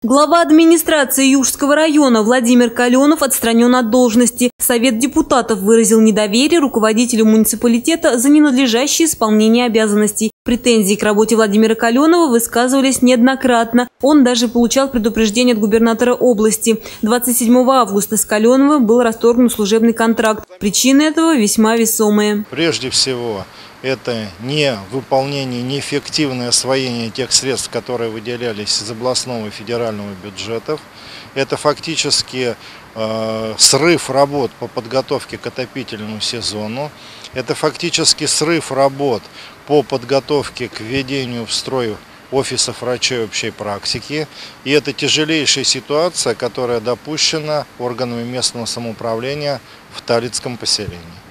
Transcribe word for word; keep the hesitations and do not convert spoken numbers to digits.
Глава администрации Южского района Владимир Каленов отстранен от должности. Совет депутатов выразил недоверие руководителю муниципалитета за ненадлежащее исполнение обязанностей. Претензии к работе Владимира Каленова высказывались неоднократно. Он даже получал предупреждение от губернатора области. двадцать седьмого августа с Каленовым был расторгнут служебный контракт. Причины этого весьма весомые. Прежде всего, это не выполнение, неэффективное освоение тех средств, которые выделялись из областного и федерального бюджетов. Это фактически э, срыв работ по подготовке к отопительному сезону. Это фактически срыв работ по подготовке к введению в строй офисов врачей общей практики. И это тяжелейшая ситуация, которая допущена органами местного самоуправления в Талицком поселении.